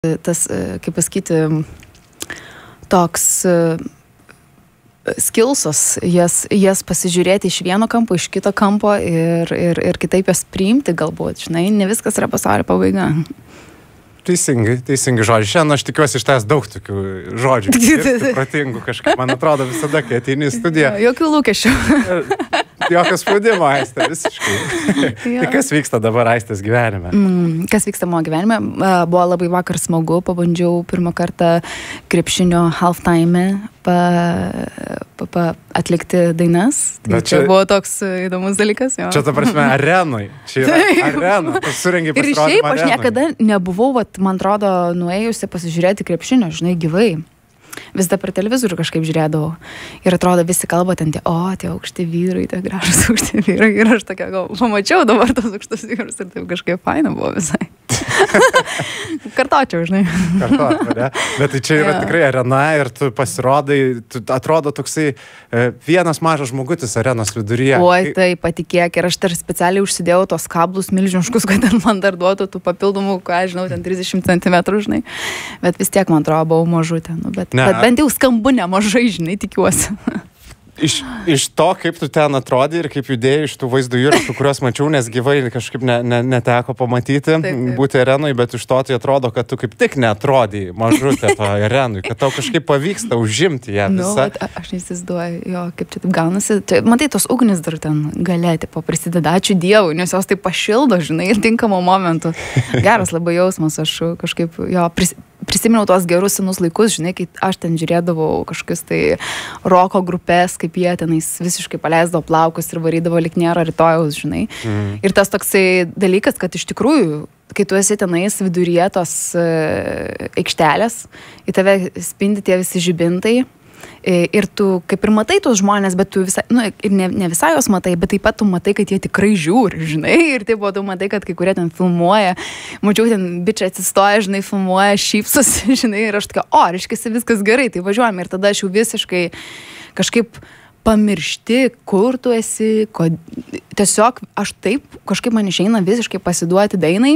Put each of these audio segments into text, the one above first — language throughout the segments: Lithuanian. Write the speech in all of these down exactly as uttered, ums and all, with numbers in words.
tas, kaip pasakyti, toks skilsas, jas, jas pasižiūrėti iš vieno kampo, iš kito kampo ir, ir, ir kitaip jas priimti galbūt, žinai, ne viskas yra pasaulio pabaiga. Teisingai, teisingai žodžiai. Šiandien aš tikiuosi iš tavęs daug tokių žodžių, protingų kažkaip, man atrodo visada, kai ateini į studiją. Jokių lūkesčių. Jokio spaudimo, Aistė, visiškai. Tai kas vyksta dabar Aistės gyvenime? Mm, kas vyksta mano gyvenime? Buvo labai vakar smagu, pabandžiau pirmą kartą krepšinio halftime pa, pa, pa atlikti dainas. Tai čia, čia buvo toks įdomus dalykas. Jo. Čia, ta prasme, arenui. Čia yra arena. Tu surengi pasirodymą arenui. Ir šiaip aš niekada nebuvau, vat, man atrodo, nuėjusi pasižiūrėti krepšinio, žinai, gyvai. Vis dar per televizorių kažkaip žiūrėdavau. Ir atrodo, visi kalba ten tie, o, tie aukšti vyrai, tie gražus aukšti vyrai. Ir aš tokia, gal, pamačiau dabar tos aukštus vyrus ir taip kažkaip faina buvo visai. Kartočiau, žinai. Kartočiau, ne? Bet tai čia yra ja. Tikrai arena ir tu pasirodai, tu atrodo toksai vienas mažas žmogutis arenos viduryje. Oi, tai patikėk, ir aš dar specialiai užsidėjau tos kablus milžiniškus, kad ten man dar duotų tų papildomų, ką žinau, ten trisdešimt centimetrų, žinai. Bet vis tiek, man atrodo, buvau mažutė. Nu, bet, bet bent jau skambu nemažai, žinai, tikiuosi. Iš, iš to, kaip tu ten atrodai ir kaip judėjai iš tų vaizdų įrašų, kuriuos mačiau, nes gyvai kažkaip ne, ne, neteko pamatyti, taip, taip. Būti arenui, bet iš to tai atrodo, kad tu kaip tik neatrodai mažutė to arenui, kad tau kažkaip pavyksta užimti ją visą. Nu, aš neįsivaizduoju, jo, kaip čia taip gaunasi. Tai, matai, tos ugnis dar ten galėti paprisideda, ačiū Dievui, nes jos taip pašildo, žinai, ir tinkamo momentu. Geras labai jausmas, aš kažkaip, jo, pris, prisiminiau tuos gerus senus laikus, žinai, kai aš ten žiūrėdavau kažkokius tai roko grupės, kaip jie tenais visiškai paleisdavo plaukus ir varydavo lyg nėra rytojaus, žinai. Mm. Ir tas toksai dalykas, kad iš tikrųjų, kai tu esi tenais viduryje tos uh, aikštelės, į tave spindi tie visi žibintai, ir tu kaip ir matai tuos žmonės, bet tu visai, nu, ir ne, ne visai jos matai, bet taip pat tu matai, kad jie tikrai žiūri, žinai, ir taip buvo, tu matai, kad kai kurie ten filmuoja, mačiau, ten bičiai atsistoja, žinai, filmuoja, šypsosi, žinai, ir aš tokia, o, reiškia, viskas gerai, tai važiuojame, ir tada aš jau visiškai kažkaip pamiršti, kur tu esi, kod... tiesiog aš taip, kažkaip man išeina visiškai pasiduoti dainai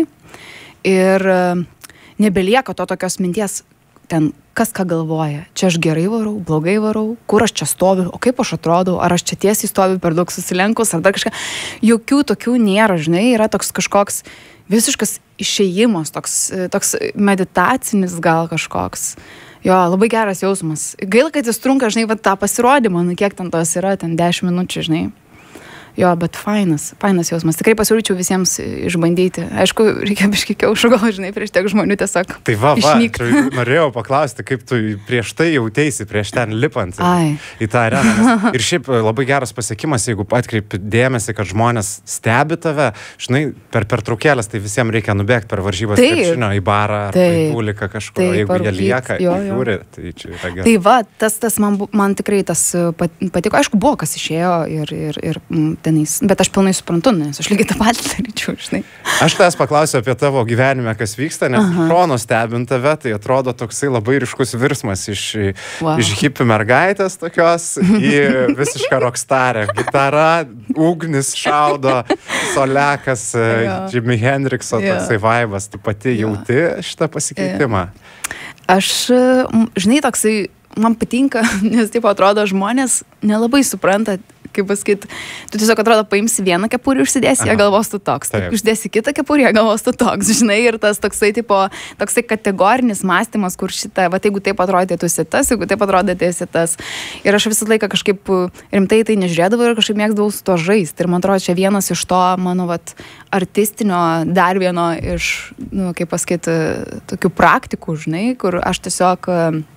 ir nebelieka to tokios minties, ten kas ką galvoja, čia aš gerai varau, blogai varau, kur aš čia stoviu, o kaip aš atrodau, ar aš čia tiesiai stoviu per daug susilenkus, ar dar kažką. Jokių tokių nėra, žinai, yra toks kažkoks visiškas išėjimas, toks, toks meditacinis gal kažkoks. Jo, labai geras jausmas. Gaila, kad jis trunka, žinai, va, tą pasirodymą, nu kiek ten tos yra, ten dešimt minučių, žinai. Jo, bet fainas, fainas jausmas. Tikrai pasiūlyčiau visiems išbandyti. Aišku, reikia biškį kiaušų, gal, žinai, prieš tiek žmonių tiesiog tai va, išnykt. Va, norėjau paklausti, kaip tu prieš tai jauteisi, prieš ten lipant Ai. Į tą areną. Ir šiaip labai geras pasiekimas, jeigu atkreipi dėmesį, kad žmonės stebi tave, žinai, per pertraukėlės, tai visiems reikia nubėgti per varžybas krepšinio į barą ar į publiką kažkur, taip, jeigu jie lieka, jo, jo. Žiūri, tai čia yra gerai. Tai va, tas, tas man, man tikrai tas patiko. Aišku, buvo kas išėjo ir, ir, ir tenais, bet aš pilnai suprantu, nes aš lygiai tą patį daryčiau, žinai. Aš tavęs paklausiu apie tavo gyvenime, kas vyksta, nes šono stebint tave, tai atrodo toksai labai ryškus virsmas iš, wow. iš hipių mergaitės tokios į visišką rockstarę. Gitara, ugnis šaudo, solekas, Jimi Hendrixo toksai vaibas. Tu pati jauti šitą pasikeitimą? Aš, žinai, toksai, man patinka, nes taip atrodo žmonės nelabai supranta, kaip pasakyti, tu tiesiog atrodo paimsi vieną kepurį, užsidėsi, jie galvos tu toks. Taip, uždėsi kitą kepurį, jie galvos tu toks, žinai, ir tas toksai, tipo, toksai kategorinis mąstymas, kur šitą, va, jeigu taip atrodė, tu esi tas, jeigu taip atrodė, tu esi tas. Ir aš visą laiką kažkaip rimtai tai nežiūrėdavau ir kažkaip mėgdavau su to žaisti. Ir man atrodo, čia vienas iš to, mano, vat, artistinio, dar vieno iš, nu, kaip pasakyti, tokių praktikų, žinai, kur aš tiesiog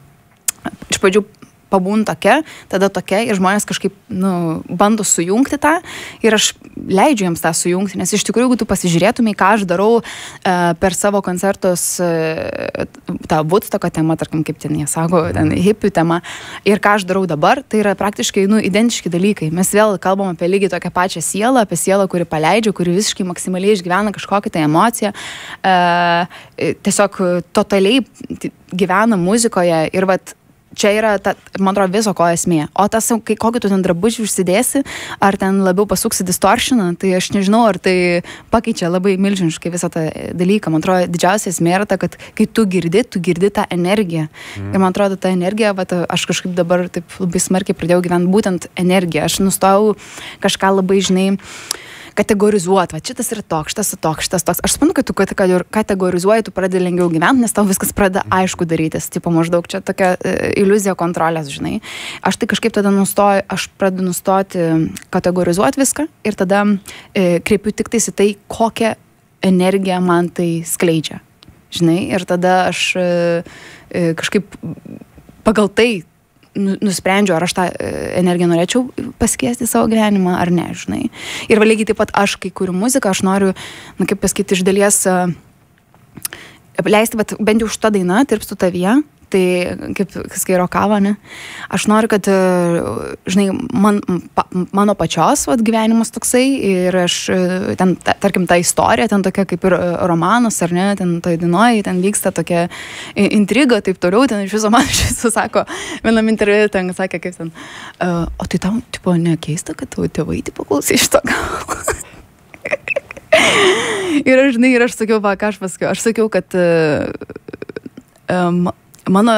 iš pradžių pabūn tokia, tada tokia ir žmonės kažkaip, nu, bando sujungti tą ir aš leidžiu jiems tą sujungti, nes iš tikrųjų, jeigu tu pasižiūrėtumai, ką aš darau e, per savo koncertus, e, tą Woodstocko temą, tarkim, kaip ten jie sako, ten hipių tema, ir ką aš darau dabar, tai yra praktiškai, nu, identiški dalykai. Mes vėl kalbam apie lygiai tokią pačią sielą, apie sielą, kuri paleidžia, kuri visiškai maksimaliai išgyvena kažkokią tai emociją, e, tiesiog totaliai gyvena muzikoje ir vat čia yra, ta, man atrodo, viso ko esmė. O tas, kai kokį tu ten drabužį užsidėsi, ar ten labiau pasuksi distortioną, tai aš nežinau, ar tai pakeičia labai milžiniškai visą tą dalyką. Man atrodo, didžiausia esmė yra ta, kad kai tu girdi, tu girdi tą energiją. Mm. Ir man atrodo, ta energija, va, ta, aš kažkaip dabar taip labai smarkiai pradėjau gyventi būtent energiją. Aš nustojau kažką labai, žinai, kategorizuoti, va, šitas yra toks, šitas toks, šitas toks. Aš suprantu, kad tu kategorizuoji, tu pradedi lengviau gyventi, nes tau viskas pradeda aišku darytis. Tipo, maždaug čia tokia e, iliuzija kontrolės, žinai. Aš tai kažkaip tada nustoju, aš pradedu nustoti kategorizuoti viską ir tada e, kreipiu tik tais į tai, kokią energiją man tai skleidžia. Žinai, ir tada aš e, e, kažkaip pagal tai nusprendžiu, ar aš tą energiją norėčiau pasikviesti savo gyvenimą, ar ne, žinai. Ir lygiai taip pat aš, kai kuriu muziką, aš noriu, na, kaip pasakyti, iš dalies uh, leisti, bet bent jau šitą dainą, Tirpstu tavyje, tai kaip skairo kava, ne? Aš noriu, kad, uh, žinai, man, pa, mano pačios vat, gyvenimas toksai ir aš, ten, ta, tarkim, ta istorija, ten tokia kaip ir romanas, ar ne, ten toj dainoje, ten vyksta tokia intriga, taip toliau, ten iš viso man šis sako, vienam interviu ten sakė, kaip ten, uh, o tai tau, tipo, nekeista, kad tavo tėvai, tipo, klausai šito gal? Ir aš, žinai, ir aš sakiau, va, ką aš pasakiau, aš sakiau, kad uh, um, mano,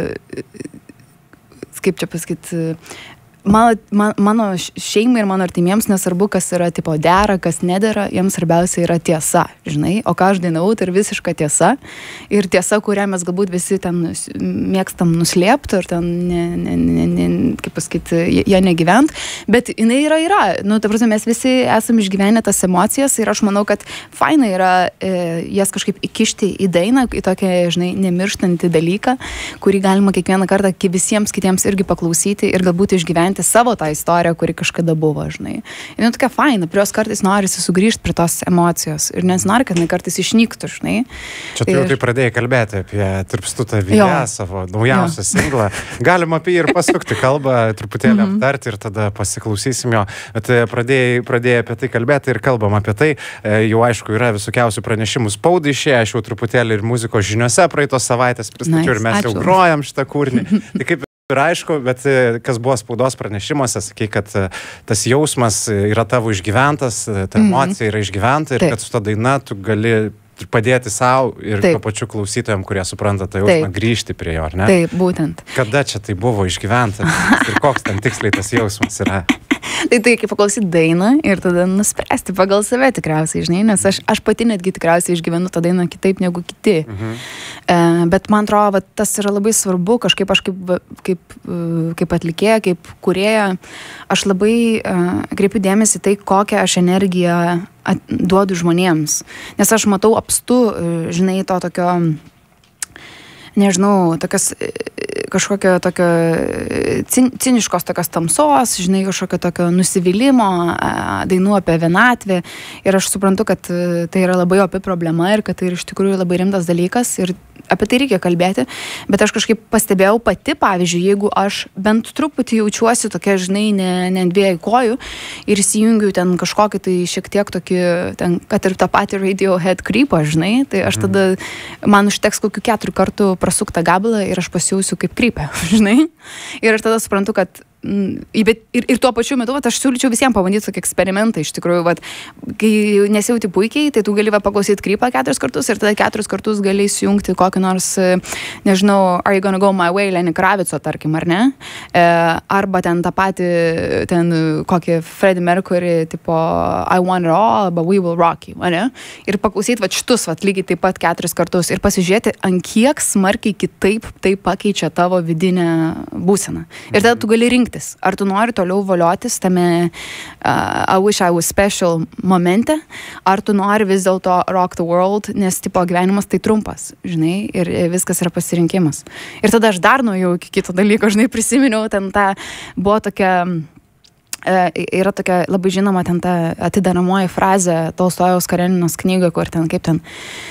kaip čia pasakyti, mano, man, mano šeimai ir mano artimiems nesvarbu, kas yra tipo dera, kas nedera, jiems svarbiausia yra tiesa, žinai, o ką aš dainavau, tai yra visiška tiesa ir tiesa, kurią mes galbūt visi ten mėgstam nuslėpti ir ten, ne, ne, ne, ne, kaip pasakyti, ją negyvent, bet jinai yra, yra, nu, ta prasme, mes visi esam išgyvenę tas emocijas ir aš manau, kad faina yra e, jas kažkaip įkišti į dainą, į tokią, žinai, nemirštantį dalyką, kurį galima kiekvieną kartą visiems kitiems irgi paklausyti ir galbūt išgyventi savo tą istoriją, kuri kažkada buvo, žinai. Ir nu tokia faina, prie jos kartais norisi sugrįžti prie tos emocijos ir nesinori, kad jinai kartais išnyktų, žinai. Čia tu jau tai pradėjai kalbėti apie Tirpstu tavyje, savo naujausią singlą. Galim apie jį ir pasukti kalbą, truputėlį mm-hmm. aptarti ir tada pasiklausysim jo. Bet pradėjai, pradėjai apie tai kalbėti ir kalbam apie tai. Jau aišku, yra visokiausių pranešimų spaudai išėję, aš jau truputėlį ir muzikos žiniuose praeitos savaitės pristačiau nice, ir mes ačiū. Jau grojam šitą kūrinį. Tai kaip ir aišku, bet kas buvo spaudos pranešimuose, sakai, kad tas jausmas yra tavo išgyventas, ta emocija yra išgyventa ir Taip. Kad su ta daina tu gali padėti savo ir tuo pačiu klausytojams, kurie supranta tą jausmą, Taip. Grįžti prie jo, ar ne? Taip, būtent. Kada čia tai buvo išgyventa ir koks ten tiksliai tas jausmas yra? Tai tai kaip paklausyti dainą ir tada nuspręsti pagal save tikriausiai, žinai, nes aš, aš pati netgi tikriausiai išgyvenu tą dainą kitaip negu kiti. Mhm. E, bet man atrodo, va, tas yra labai svarbu, kažkaip aš kaip, kaip, kaip atlikėja, kaip kūrėja, aš labai uh, kreipiu dėmesį tai, kokią aš energiją at, duodu žmonėms. Nes aš matau apstu, žinai, to tokio, nežinau, tokios kažkokio tokio cin, ciniškos tokios tamsos, žinai, kažkokio tokio nusivylimo, dainų apie vienatvę. Ir aš suprantu, kad tai yra labai opi problema ir kad tai yra iš tikrųjų labai rimtas dalykas ir apie tai reikia kalbėti. Bet aš kažkaip pastebėjau pati, pavyzdžiui, jeigu aš bent truputį jaučiuosi tokia, žinai, ne, ne ant dviejų kojų ir įsijungiu ten kažkokį tai šiek tiek tokį, ten, kad ir tą patį Radiohead creepą, žinai, tai aš tada, man užteks kokių keturių kartų prasuktą gabalą ir aš pasijausiu kaip krypė, žinai. Ir aš tada suprantu, kad bet ir, ir tuo pačiu metu, vat, aš siūlyčiau visiems pabandyti tokį eksperimentą, iš tikrųjų, vat, kai nesijauti puikiai, tai tu gali va, paklausyti krypą keturis kartus ir tada keturis kartus gali įsijungti kokį nors, nežinau, Are You Gonna Go My Way, Lenny Kravico, tarkim, ar ne? E, arba ten tą patį, ten kokį Freddie Mercury, tipo I Want It All, arba We Will Rock You, ne? Ir paklausyti va, šitus, va, lygiai taip pat keturis kartus ir pasižiūrėti, ant kiek smarkiai kitaip tai pakeičia tavo vidinę būseną. Ir tada tu gali rinkti. Ar tu nori toliau voliotis tame uh, I wish I was special momente, ar tu nori vis dėlto rock the world, nes tipo gyvenimas tai trumpas, žinai, ir viskas yra pasirinkimas. Ir tada aš dar nuėjau iki kito dalyko, žinai, prisiminiau, ten ta buvo tokia, uh, yra tokia labai žinoma ten ta atidaramoji frazė Tolstojaus Kareninos knygoje, kur ten kaip ten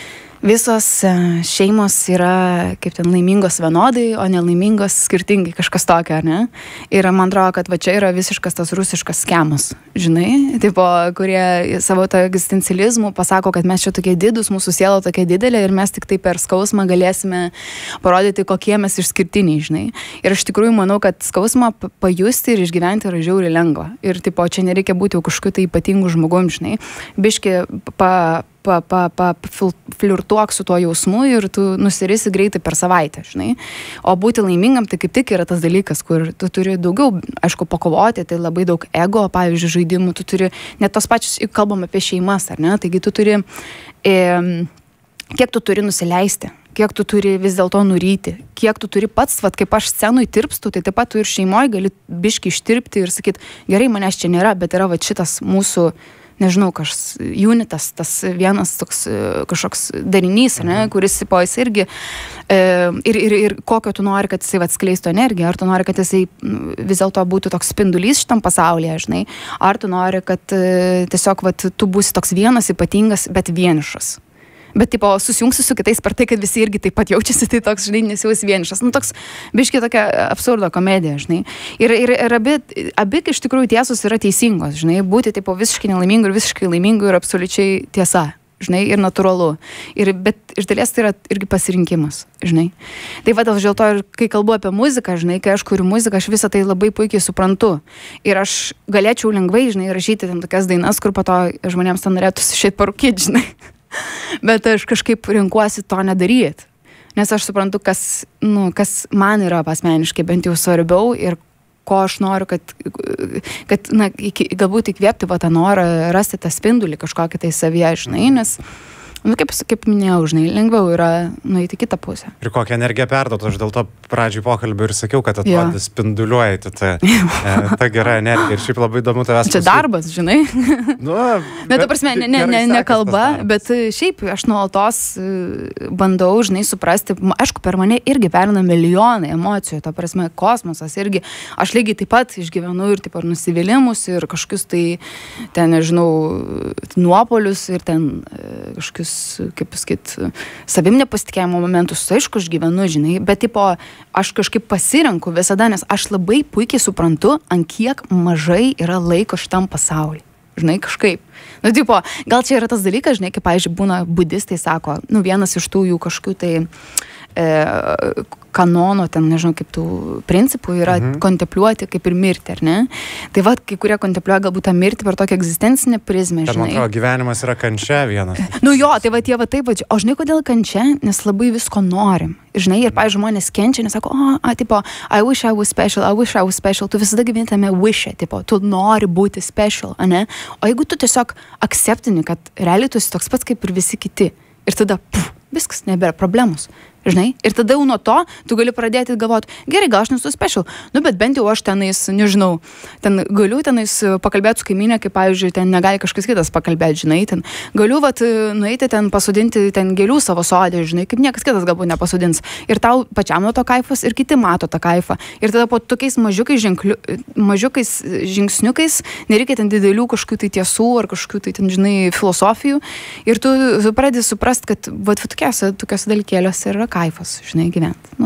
Visos šeimos yra kaip ten laimingos vienodai, o nelaimingos skirtingai, kažkas tokio, ar ne? Ir man atrodo, kad va čia yra visiškas tas rusiškas skemas, žinai, tipo, kurie savo to egzistencializmų pasako, kad mes čia tokie didus, mūsų siela tokia didelė ir mes tik tai per skausmą galėsime parodyti, kokie mes išskirtiniai, žinai. Ir aš tikrųjų manau, kad skausmą pajusti ir išgyventi yra žiauriai lengva. Ir tipo, čia nereikia būti jau kažkokiu tai ypatingu žmogum, žinai. Biški pa pa, pa, pa flirtuok su tuo jausmu ir tu nusirisi greitai per savaitę, žinai. O būti laimingam tai kaip tik yra tas dalykas, kur tu turi daugiau, aišku, pakovoti, tai labai daug ego, pavyzdžiui, žaidimų, tu turi, net tos pačios, kalbam apie šeimas, ar ne, taigi tu turi, e, kiek tu turi nusileisti, kiek tu turi vis dėlto nuryti, kiek tu turi pats, vat, kaip aš scenui tirpstu, tai taip pat tu ir šeimoje gali biški ištirpti ir sakyti, gerai, manęs čia nėra, bet yra va šitas mūsų, nežinau, kažkas unitas, tas vienas toks kažkoks darinys, ne, kuris po jis irgi e, ir, ir, ir kokio tu nori, kad jisai atskleistų energiją, ar tu nori, kad jisai vis dėlto būtų toks spindulys šitam pasaulyje, žinai, ar tu nori, kad e, tiesiog vat, tu būsi toks vienas ypatingas, bet vienišas. Bet, tipo, susijungsi su kitais per tai, kad visi irgi taip pat jaučiasi, tai toks, žinai, nesijausi vienišas. Nu, toks biški tokia absurdo komedija, žinai. Ir, ir, ir abi, abi iš tikrųjų tiesos yra teisingos, žinai. Būti, tipo, visiškai nelaimingų ir visiškai laimingų yra absoliučiai tiesa, žinai, ir natūralu. Ir, bet iš dalies tai yra irgi pasirinkimas, žinai. Tai va, dėl to, kai kalbu apie muziką, žinai, kai aš kuriu muziką, aš visą tai labai puikiai suprantu. Ir aš galėčiau lengvai, žinai, rašyti ten tokias dainas, kur po to žmonėms ten norėtųsi išeit parūkyti, žinai. Bet aš kažkaip renkuosi to nedaryti, nes aš suprantu, kas, nu, kas man yra asmeniškai bent jau svarbiau ir ko aš noriu, kad, kad na, iki, galbūt įkvėpti va, tą norą rasti tą spindulį kažkokį tai savyje, žinai, nes nu, kaip, kaip minėjau, žinai, lengviau yra nueiti kitą pusę. Ir kokią energiją perduotų, aš dėl to pradžioj pokalbio ir sakiau, kad atrodė spinduliuojate tą, tą gerą energiją. Ir šiaip labai įdomu tavęs. Čia darbas, žinai. Nu, bet, ta prasme, ne, ne, ne, ne kalba, bet šiaip aš nuolatos bandau, žinai, suprasti, aišku, per mane irgi perina milijonai emocijų, ta prasme, kosmosas irgi, aš lygiai taip pat išgyvenu ir taip ar nusivylimus ir kažkokius tai, ten, nežinau, nuopolius ir ten kažkokius, kaip pasakyt, savim nepasitikėjimo momentus, aišku, aš gyvenu, žinai, bet tipo, aš kažkaip pasirenku visada, nes aš labai puikiai suprantu, ant kiek mažai yra laiko šitam pasauliui. Žinai, kažkaip. Nu, tipo, gal čia yra tas dalykas, žinai, kaip, pavyzdžiui, būna budistai sako, nu, vienas iš tų jų kažkokių tai e, kanono, ten, nežinau, kaip tų principų yra mhm. kontempliuoti kaip ir mirti, ar ne? Tai va, kai kurie kontempliuoja galbūt tą mirtį per tokią egzistencinę prizmę, žinai. Man atrodo, gyvenimas yra kančia vienas. Nu jo, tai va, tie va taip, va, o žinai, kodėl kančia? Nes labai visko norim. Žinai, ir, pavyzdžiui, žmonės kenčia, nes sako, o, a, tipo, I wish I was special, I wish I was special. Tu visada gyveni tame wish-e, tipo, tu nori būti special, ane? O jeigu tu tiesiog akceptini, kad realiai tu esi toks pats kaip ir visi kiti, ir tada, puf, viskas, nebėra problemos. Žinai, ir tada jau nuo to tu gali pradėti galvoti, gerai, gal aš nesu special, nu, bet bent jau aš tenais, nežinau, ten galiu tenais pakalbėti su kaimynė, kaip, pavyzdžiui, ten negali kažkas kitas pakalbėti, žinai, ten galiu, vat, nueiti ten pasodinti ten gėlių savo sodė, žinai, kaip niekas kitas galbūt nepasodins. Ir tau pačiam nuo to kaifas, ir kiti mato tą kaifą. Ir tada po tokiais mažiukais, ženkliu, mažiukais žingsniukais nereikia ten didelių kažkokių tai tiesų ar kažkokių tai ten, žinai, filosofijų. Ir tu pradedi suprast, kad, vat, tokiuose, tokiuose dalykėliuose yra kaifas, žinai, gyventi. Nu.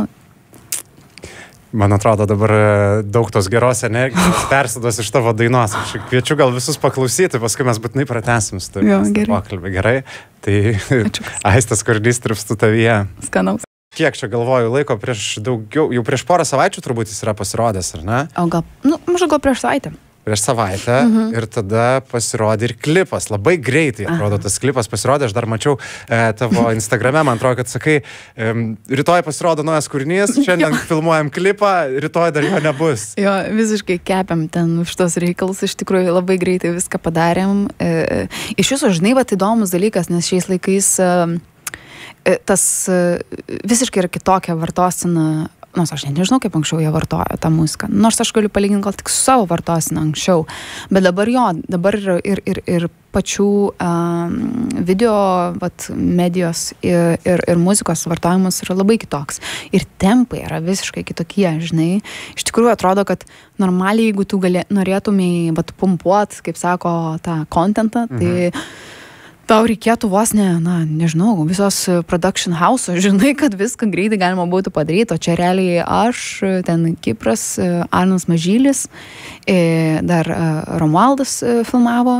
Man atrodo, dabar daug tos geros energijos persiduos iš tavo dainos. Aš kviečiu gal visus paklausyti, paskui mes būtinai pratęsim su tavimi pokalbį. Gerai. Tai Aistės kūrinys Tirpstu tavyje. Skanaus. Kiek čia galvoju laiko prieš daugiau, jau prieš porą savaičių turbūt jis yra pasirodęs, ar ne? O gal, nu, maždaug gal prieš savaitę. Prieš savaitę mhm. ir tada pasirodė ir klipas. Labai greitai, atrodo, tas klipas pasirodė. Aš dar mačiau e, tavo Instagrame, man atrodo, kad sakai, e, rytoj pasirodo naujas kūrinys, šiandien filmuojam klipą, rytoj dar jo nebus. Jo, visiškai kepiam ten už tos reikalus, iš tikrųjų labai greitai viską padarėm. E, iš jūsų, žinai, vat įdomus dalykas, nes šiais laikais e, tas e, visiškai yra kitokia vartosena. Nors aš nežinau, kaip anksčiau jie vartojo tą muziką. Nors aš galiu palyginti gal tik su savo vartosina anksčiau. Bet dabar jo, dabar ir, ir, ir pačių um, video vat, medijos ir, ir, ir muzikos vartojimas yra labai kitoks. Ir tempai yra visiškai kitokie, žinai. Iš tikrųjų atrodo, kad normaliai, jeigu tu gali, norėtumai vat, pumpuot, kaip sako, tą kontentą, tai... Mhm. Tau reikėtų vos ne, na, nežinau, visos production house, žinai, kad viską greitai galima būtų padaryti, o čia realiai aš, ten Kipras, Arnas Mažylis, dar Romualdas filmavo,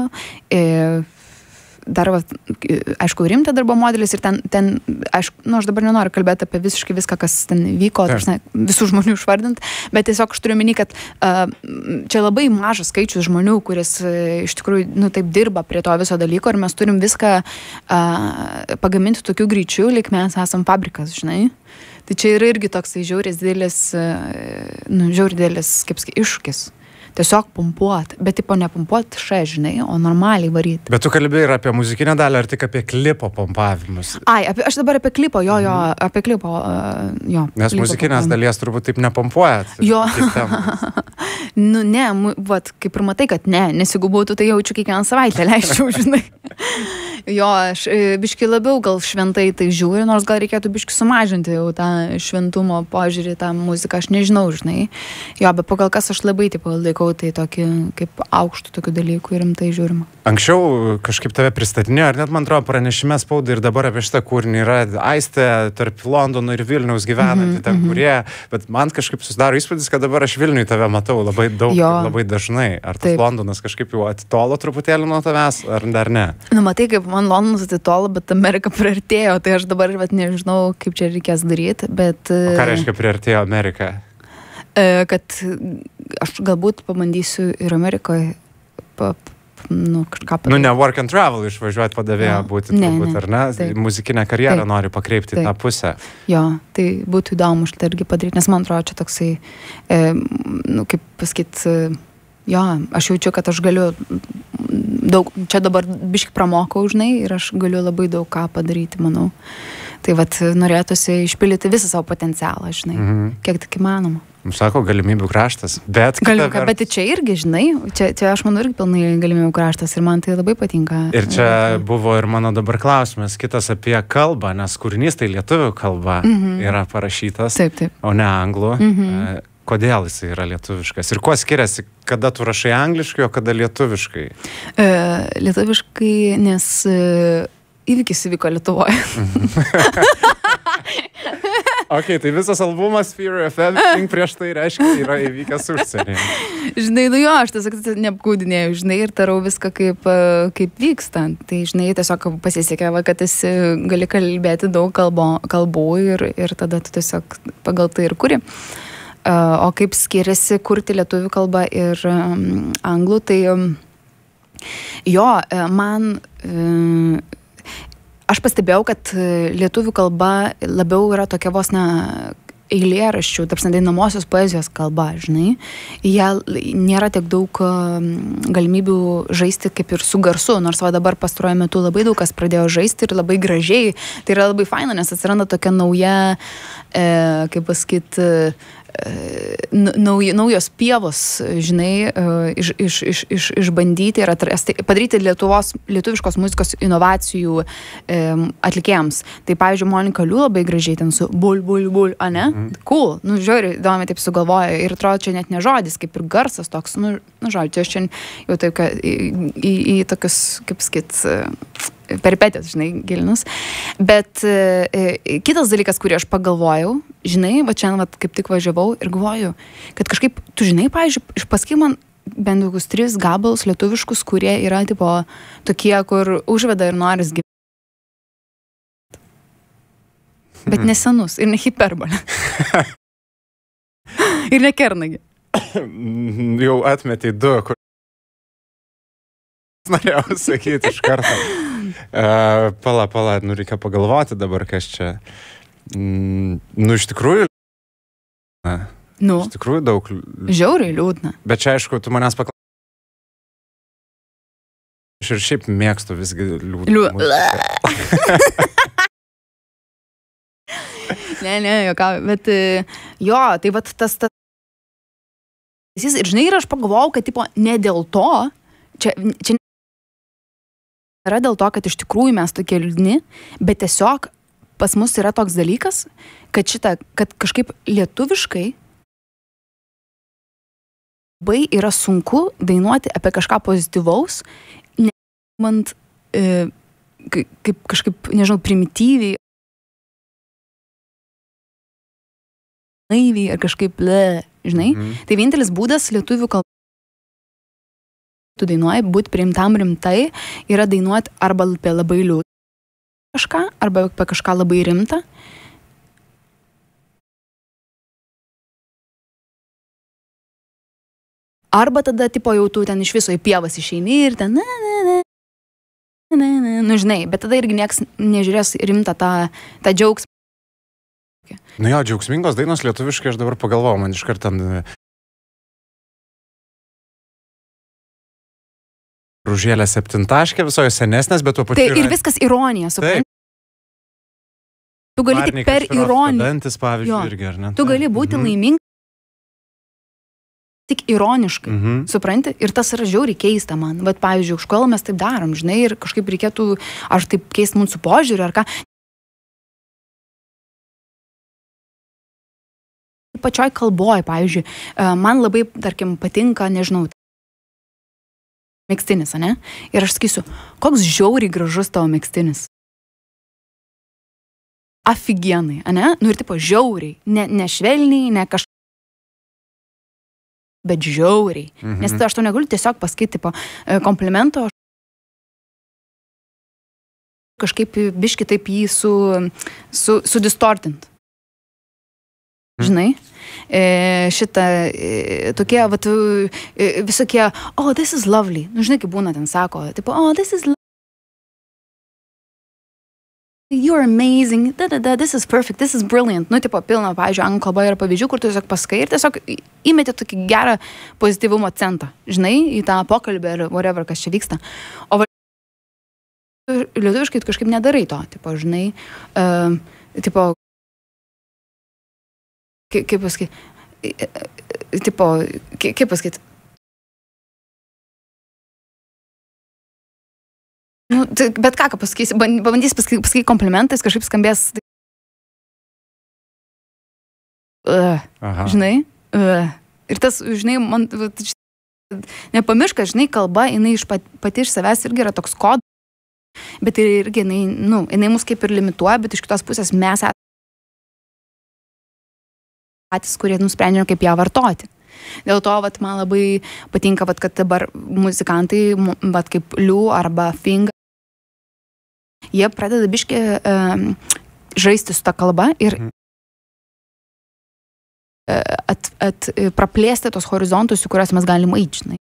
dar, aišku, Rimtė darbo modelis ir ten, ten aišku, nu, aš dabar nenoriu kalbėti apie visiškai viską, kas ten vyko, tarsi, visų žmonių išvardint, bet tiesiog aš turiu minį, kad uh, čia labai mažas skaičius žmonių, kuris uh, iš tikrųjų, nu, taip dirba prie to viso dalyko ir mes turim viską uh, pagaminti tokiu greičiu, lyg mes esam fabrikas, žinai. Tai čia yra irgi toksai žiauris didelis, uh, nu, žiauris didelis, kaip sakai, iššūkis. Tiesiog pumpuot, bet tipo nepumpuot šia, žinai, o normaliai varyti. Bet tu kalbėjai ir apie muzikinę dalį, ar tik apie klipo pumpavimus? Ai, apie, aš dabar apie klipo, jo, jo, apie klipo, uh, jo. Nes muzikinės dalies turbūt taip nepumpuojat. Jo. Nu, ne, vat, kaip ir matai, kad ne, nes jeigu būtų, tai jaučiu kiekvieną savaitę leisčiau, žinai. Jo, aš biški labiau gal šventai tai žiūri, nors gal reikėtų biški sumažinti jau tą šventumo požiūrį, tą muziką, aš nežinau, žinai. Jo, bet pagal kas aš labai, tipo, laikau tai tokį, kaip aukštų tokių dalykų ir rimtai žiūrima. Anksčiau kažkaip tave pristatinėjo, ar net, man atrodo, pranešime spaudai ir dabar apie šitą kūrinį yra Aistė tarp Londono ir Vilniaus gyvenanti, mm -hmm, ten mm -hmm. kurie, bet man kažkaip susidaro įspūdis, kad dabar aš Vilniui tave matau labai daug, jo, labai dažnai. Ar tas taip. Londonas kažkaip jau atitolo truputėlį nuo tavęs, ar dar ne? Nu, matai, kaip man Londonas atitolo, bet Amerika priartėjo, tai aš dabar bet nežinau, kaip čia reikės daryti, bet... O ką reiškia priartėjo Amerika? Kad aš galbūt pabandysiu ir Amerikoje pa, nu, kažką padaryti. Nu, ne work and travel išvažiuoti padavėją būti, ne, turbūt, ne, ar ne? Taip. Muzikinę karjerą taip. Nori pakreipti taip. Tą pusę. Jo, tai būtų įdomu šitą irgi padaryti, nes man atrodo, čia toksai, e, nu, kaip pasakyt, jo, aš jaučiu, kad aš galiu daug, čia dabar biški pramokau, žinai, ir aš galiu labai daug ką padaryti, manau. Tai vat norėtųsi išpildyti visą savo potencialą, žinai, mhm. kiek tik įmanoma. Sako, galimybių kraštas, bet... Galiu, vert... Bet čia irgi, žinai, čia, čia aš manau irgi pilnai galimybių kraštas ir man tai labai patinka. Ir čia buvo ir mano dabar klausimas, kitas apie kalbą, nes kūrinys tai lietuvių kalba mhm. yra parašytas, taip, taip. O ne anglų. Mhm. Kodėl jis yra lietuviškas? Ir kuo skiriasi, kada tu rašai angliškai, o kada lietuviškai? E, lietuviškai, nes e, įvykis įvyko Lietuvoje. Ok, tai visas albumas Fear of Everything prieš tai reiškia, yra įvykęs užsienyje. Žinai, nu jo, aš tiesiog neapgaudinėjau, žinai, ir darau viską kaip, kaip vyksta. Tai, žinai, tiesiog pasisekė, va, kad esi gali kalbėti daug kalbo, kalbų ir, ir tada tu tiesiog pagal tai ir kuri. O kaip skiriasi kurti lietuvių kalbą ir um, anglų, tai um, jo, man... Um, Aš pastebėjau, kad lietuvių kalba labiau yra tokia vos ne eilėraščių, tarpsne dainomosios poezijos kalba, žinai. Jie nėra tiek daug galimybių žaisti kaip ir su garsu, nors va dabar pastaruoju metu labai daug kas pradėjo žaisti ir labai gražiai. Tai yra labai faina, nes atsiranda tokia nauja, e, kaip pasakyt, nauj, naujos pievos, žinai, iš, iš, iš, iš, išbandyti ir atrasti, padaryti Lietuvos, lietuviškos muzikos inovacijų e, atlikėjams. Tai, pavyzdžiui, Monika Liu labai gražiai ten su bul, bul, bul, a ne? Mm. Cool, nu, žiūrėjau, įdomiai taip sugalvoja ir atrodo, čia net ne žodis, kaip ir garsas toks, nu, nu žodžiu, aš čia jau taip, kad į, į, į tokius, kaip sakyt, peripetės, žinai, gilinus. Bet e, kitas dalykas, kurį aš pagalvojau, žinai, va čia, va, kaip tik važiavau ir galvoju, kad kažkaip, tu žinai, pavyzdžiui, pasakyk man bent kokius tris gabalus lietuviškus, kurie yra, tipo, tokie, kur užveda ir noris gyventi. Bet nesenus ir ne hiperbolė. Ir ne kernagi. Jau atmetė du, kur norėjau sakyti iš karto. Uh, pala, pala, nu reikia pagalvoti dabar, kas čia. Mm, nu, iš tikrųjų... Nu, iš tikrųjų daug... Žiauriai liūdna. Bet čia, aišku, tu manęs paklausai. Aš ir šiaip mėgstu visgi liūdną Liū... muziką. ne, ne, jokau, bet jo, tai vat tas... tas... Ir žinai, ir aš pagalvojau, kad, tipo, ne dėl to, čia... čia yra dėl to, kad iš tikrųjų mes tokie liūdni, bet tiesiog pas mus yra toks dalykas, kad šitą, kad kažkaip lietuviškai labai yra sunku dainuoti apie kažką pozityvaus, neimant e, kaip kažkaip, nežinau, primityviai, naiviai ar kažkaip, ble, žinai. Mm. Tai vienintelis būdas lietuvių kalbą tu dainuoji, būti priimtam rimtai, yra dainuoti arba apie labai liūdną kažką, arba apie kažką labai rimtą. Arba tada, tipo, jau tu ten iš viso į pievas išeini ir ten, na, na, na, na, na, nu, žinai, bet tada irgi nieks nežiūrės rimtą tą, tą džiaugsmą. Nu jo, džiaugsmingos dainos lietuviškai, aš dabar pagalvojau, man iškart ten Ružėlė septintaškė, visoje senesnės, bet tuo pačiu... Tai ir viskas ironija, supranti. Tu gali tik per ironiją. Dantis, pavyzdžiui, irgi, ar ne? Tu gali būti mm-hmm. laimingas tik ironiškai, mm-hmm. supranti? Ir tas yra žiauriai keista man. Bet, pavyzdžiui, už kodėl mes taip darom, žinai, ir kažkaip reikėtų, aš taip keist mūsų požiūrį, ar ką. Pačioj kalboj, pavyzdžiui, man labai, tarkim, patinka, nežinau, megztinis, ane? Ir aš sakysiu, koks žiauriai gražus tavo megztinis. Afigienai, ane? Nu ir tipo žiauriai. Ne, ne švelniai, ne kažkaip, bet žiauriai. Mhm. Nes aš to negaliu tiesiog pasakyti, tipo, komplimento. Kažkaip biški taip jį su, su, su distortint. Žinai, e, šitą, e, tokie, vat, e, visokie, oh, this is lovely. Nu, žinai, kaip būna ten sako, tipo, oh, this is lovely. You're amazing. Da, da, da, this is perfect, this is brilliant. Nu, tipo, pilna, pavyzdžiui, anglų kalba yra pavyzdžių, kur tu tiesiog pasakai ir tiesiog įmeti tokį gerą pozityvumo centą, žinai, į tą pokalbį ir whatever, kas čia vyksta. O lietuviškai tu kažkaip nedarai to, tipo, žinai, uh, tipo, kaip pasakyti, tipo, kaip pasakyti, nu, tai, bet ką, ką pasakysi, pabandys pasakyti, pasakyti komplimentais, kažkaip skambės, uh, žinai, uh, ir tas, žinai, man, nepamiršk, kad, žinai, kalba, jinai iš pat, pati iš savęs irgi yra toks kodas, bet irgi, jinai, nu, jinai mus kaip ir limituoja, bet iš kitos pusės mes esame patys, kurie nusprendžia, kaip ją vartoti. Dėl to, vat, man labai patinka, vat, kad dabar muzikantai, vat, kaip Liu arba Finga, jie pradeda biškį um, žaisti su tą kalbą ir at, at, praplėsti tos horizontus, į kuriuos mes galim eiti, žinai.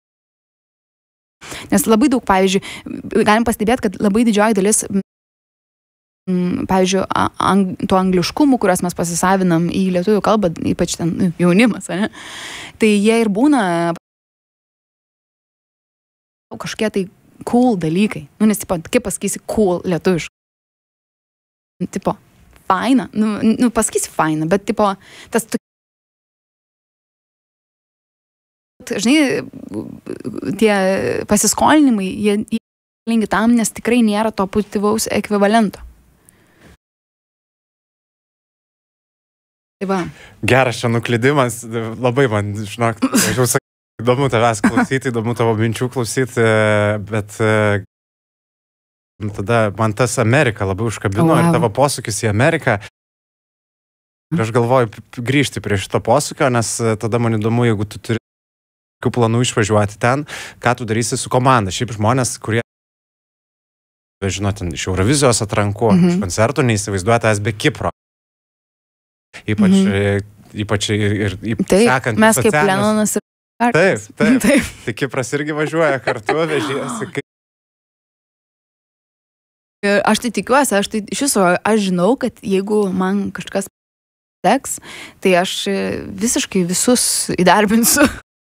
Nes labai daug, pavyzdžiui, galim pastebėti, kad labai didžioji dalis pavyzdžiui, ang, tų angliškumų, kuriuos mes pasisavinam į lietuvių kalbą, ypač ten jaunimas, ne? Tai jie ir būna kažkokie tai cool dalykai. Nu, nes, tipo, kaip pasakysi cool lietuviškai? Tipo, faina. Nu, nu pasakysi faina, bet, tipo, tas žinai, tie pasiskolinimai, jie lingi tam, nes tikrai nėra to pozityvaus ekvivalento. Va. Geras čia nuklydimas, labai man, žinok, aš jau sakai, įdomu tavęs klausyti, įdomu tavo minčių klausyti, bet tada man tas Amerika labai užkabino, wow. Ir tavo posūkis į Ameriką. Ir aš galvoju grįžti prie šito posūkio, nes tada man įdomu, jeigu tu turi kokių planų išvažiuoti ten, ką tu darysi su komanda. Šiaip žmonės, kurie, žinot, iš Eurovizijos atrankų, mm-hmm. iš koncertų neįsivaizduoja tavęs be Kipro. Ypač, mm-hmm. ypač ir, ir taip, sekant mes kaip Lenonas ir Taip, taip. taip. Tai Kipras irgi važiuoja kartu, vežėjasi. Kaip... Aš tai tikiuosi, aš tai iš viso, aš žinau, kad jeigu man kažkas teks, tai aš visiškai visus įdarbinsiu.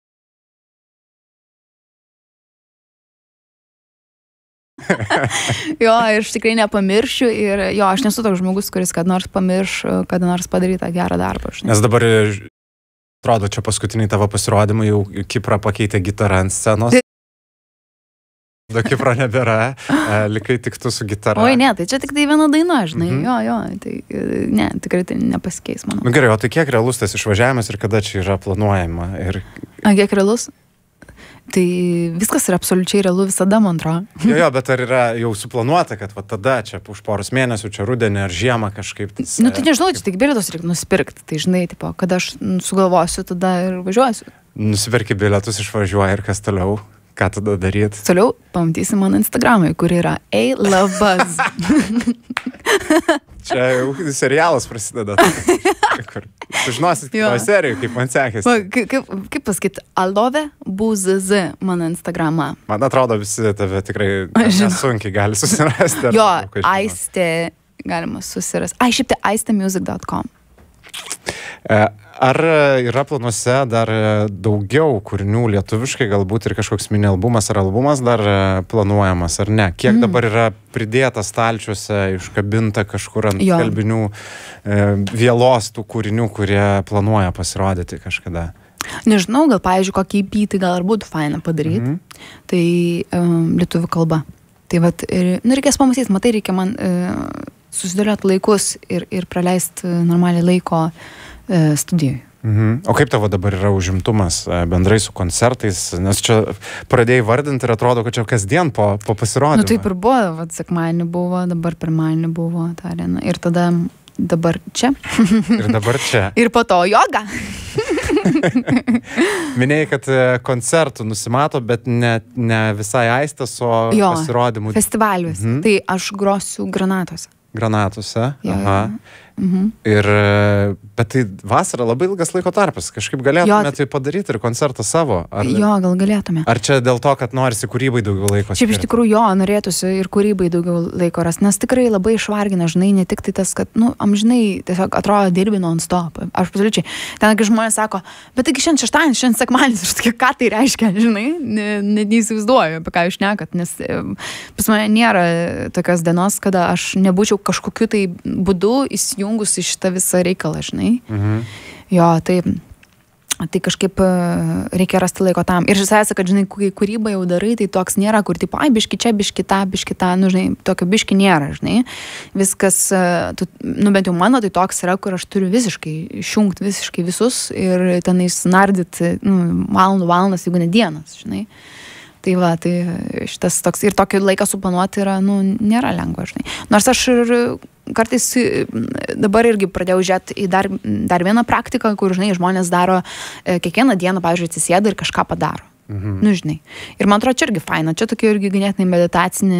Jo, ir aš tikrai nepamiršiu ir jo, aš nesu toks žmogus, kuris kad nors pamirš, kada nors padarytą gerą darbą. Nes dabar, atrodo, čia paskutiniai tavo pasirodymai jau Kiprą pakeitė gitarą ant scenos. Do Kipro nebėra, likai tik tu su gitara. Oi, ne, tai čia tik tai viena daina, žinai, mm-hmm. jo, jo, tai ne, tikrai tai nepasikeis, manau. Nu gerai, o tai kiek realus tas išvažiavimas ir kada čia yra planuojama? Ir... A, kiek realus? Tai viskas yra absoliučiai realu visada, man atrodo. Jo, jo, bet ar yra jau suplanuota, kad va tada čia už poros mėnesių, čia rudenį ar žiemą kažkaip... Tas, nu, tai nežinau, čia tik bilietus reikia nusipirkti. Tai žinai, tipo, kada aš sugalvosiu, tada ir važiuosiu. Nusipirki bilietus, išvažiuoji ir kas toliau? Ką tada daryti? Toliau pamatysi mano Instagramai, kur yra A Love Buzz. Čia jau serialas prasideda. Sužinosit kitoje serijoje, kaip man sekėsi. Va, kaip, kaip, kaip pasakyti, Alove Buzz mano Instagramą. Man atrodo, visi tave tikrai nesunkiai gali susirasti. Jo, Aistė galima susirasti. Ai, šiaip tai aistė music dot com. Ar yra planuose dar daugiau kūrinių lietuviškai, galbūt ir kažkoks mini albumas ar albumas dar planuojamas, ar ne? Kiek mm. dabar yra pridėta stalčiuose, iškabinta kažkur ant jo. Kalbinių e, vėlos tų kūrinių, kurie planuoja pasirodyti kažkada? Nežinau, gal, pavyzdžiui, kokį E P tai gal ir būtų faina padaryti. Mm. Tai um, lietuvių kalba. Tai vat, ir, nu, reikės pamatyti, matai, reikia man uh, susidėlioti laikus ir, ir praleisti normaliai laiko studijai. Mhm. O kaip tavo dabar yra užimtumas bendrai su koncertais? Nes čia pradėjai vardinti ir atrodo, kad čia kasdien po, po pasirodymą. Nu taip ir buvo, vat, sekmadienį buvo, dabar pirmadienį buvo ta arena. Ir tada dabar čia. Ir dabar čia. Ir po to joga. Minėjai, kad koncertų nusimato, bet ne, ne visai Aistas, o jo, pasirodymų. Festivaliuose. Mhm. Tai aš grosiu Granatuose. Granatuose. Jo, aha. jo. Mhm. Ir, bet tai vasara labai ilgas laiko tarpas. Kažkaip galėtume tai padaryti ir koncertą savo. Ar, jo, gal galėtume. Ar čia dėl to, kad norisi kūrybai daugiau laiko? Šiaip iš tikrųjų jo, norėtųsi ir kūrybai daugiau laiko ras, nes tikrai labai išvargina, žinai, ne tik tai tas, kad, nu, amžinai tiesiog atrodo dirbi non-stop. Aš absoliučiai. Ten, kai žmonės sako, bet taigi šiandien šeštadienis, šiandien sekmadienis, aš tokia, ką tai reiškia, žinai, net neįsivaizduoju, apie ką jūs šnekat, nes pas mane nėra tokios dienos, kada aš nebūčiau kažkokiu tai būdu įsijungus į šitą visą reikalą, žinai. Mhm. Jo, tai, tai kažkaip reikia rasti laiko tam. Ir žinai, kad, žinai, kai kūrybą jau darai, tai toks nėra, kur tipo, ai, biški čia, biški ta, biški ta, nu, žinai, tokio biški nėra, žinai. Viskas, tu, nu, bent jau mano, tai toks yra, kur aš turiu visiškai išjungti visiškai visus ir tenais nardyti, nu, valandų valandas, jeigu ne dienas, žinai. Tai va, tai šitas toks, ir tokį laiką suplanuoti yra, nu, nėra lengva, žinai. Nors aš ir kartais dabar irgi pradėjau žiūrėti į dar, dar vieną praktiką, kur, žinai, žmonės daro kiekvieną dieną, pavyzdžiui, atsisėda ir kažką padaro. Mhm. Nu, žinai. Ir man atrodo, čia irgi faina, čia tokia irgi ganėtinai meditacinė...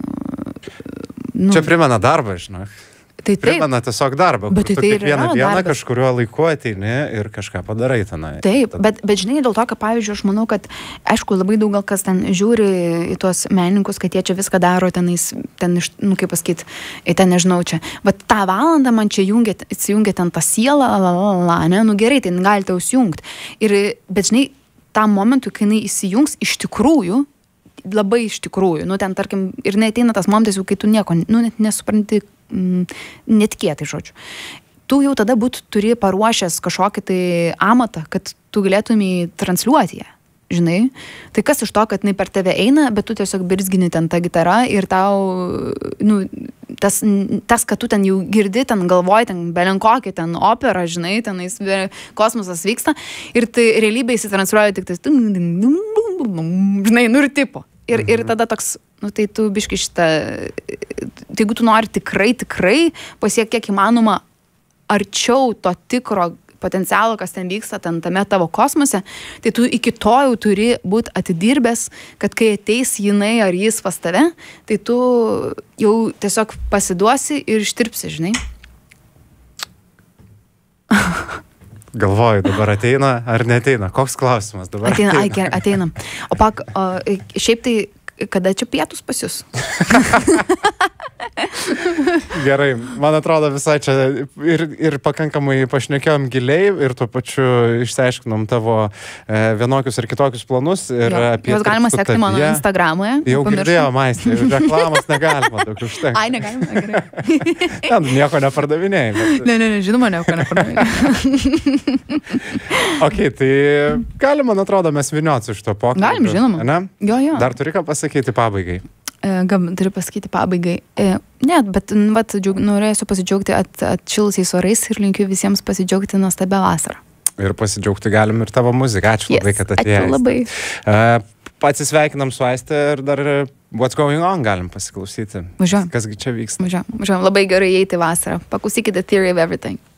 Nu, čia primena darbą, žinai. Tai taip. Primena tiesiog darbą. Bet tai tu tai kiekvieną yra dieną darbas. kažkuriuo laiku ateini ir kažką padarai tenai. Taip, bet, bet žinai, dėl to, kad, pavyzdžiui, aš manau, kad, aišku, labai daug gal kas ten žiūri į tuos menininkus, kad jie čia viską daro tenais, ten, iš, nu, kaip pasakyti, ten nežinau čia. Bet tą valandą man čia jungia, įsijungia ten tą sielą, la, la, la, ne, nu gerai, tai galite užsijungti. Ir, bet žinai, tam momentui, kai jinai įsijungs iš tikrųjų, labai iš tikrųjų, nu, ten, tarkim, ir neateina tas momentas, jau kai tu nieko, nu, net nesupranti, netikėtai, žodžiu. Tu jau tada būt turi paruošęs kažkokį tai amatą, kad tu galėtumai transliuoti ją, žinai. Tai kas iš to, kad jinai per tave eina, bet tu tiesiog birzgini ten tą gitarą ir tau, nu, tas, tas, kad tu ten jau girdi, ten galvoji, ten belenkokį, ten opera, žinai, tenais kosmosas vyksta ir tai realybėje įsitransliuoja tik tas, žinai, nu ir tipo. Ir, ir tada toks, nu tai tu biški šitą, tai jeigu tu nori tikrai, tikrai pasiekti kiek įmanoma arčiau to tikro potencialo, kas ten vyksta, ten tame tavo kosmose, tai tu iki to jau turi būti atidirbęs, kad kai ateis jinai ar jis pas tave, tai tu jau tiesiog pasiduosi ir ištirpsi, žinai. Galvoju, dabar ateina ar neteina? Koks klausimas dabar? Ateina, ai, gerai, ateina. O pak, o, šiaip tai, kada čia pietus pas jūs? Gerai, man atrodo visai čia ir, ir pakankamai pašnekėjom giliai ir tuo pačiu išsiaiškinom tavo e, vienokius ir kitokius planus. Ir jo, apie juos galima sekti mano Instagramoje. Jau girdėjau, Maistė, reklamos negalima daug užtenka. Ai, negalima, gerai. Ja, nieko nepardavinėjai. Bet... Ne, ne, ne, žinoma, nieko nepardavinėjai. Ok, tai galim, man atrodo, mes vyniot iš to pokalbio. Galim, žinoma. Ne? Jo, jo. Dar turi ką pasakyti pabaigai? Gal turiu pasakyti pabaigai. Ne, bet vat, džiug, norėsiu pasidžiaugti at, atšilusiais orais ir linkiu visiems pasidžiaugti nuostabią vasarą. Ir pasidžiaugti galim ir tavo muziką. Ačiū Yes, labai, kad atėjai. ačiū labai. Uh, Pasisveikinam su Aiste ir dar What's Going On galim pasiklausyti. Važiuojam. Kasgi čia vyksta. Važiuojam. Važiuojam. Labai gerai įeiti vasarą. Paklausykite Theory of Everything.